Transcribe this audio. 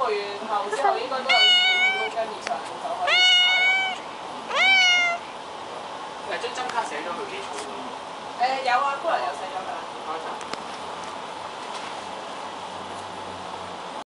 個月後之後應該都有2.5公斤以上就可以買。 誒張針卡寫咗佢幾重㗎？ 有啊，姑娘有寫咗㗎啦。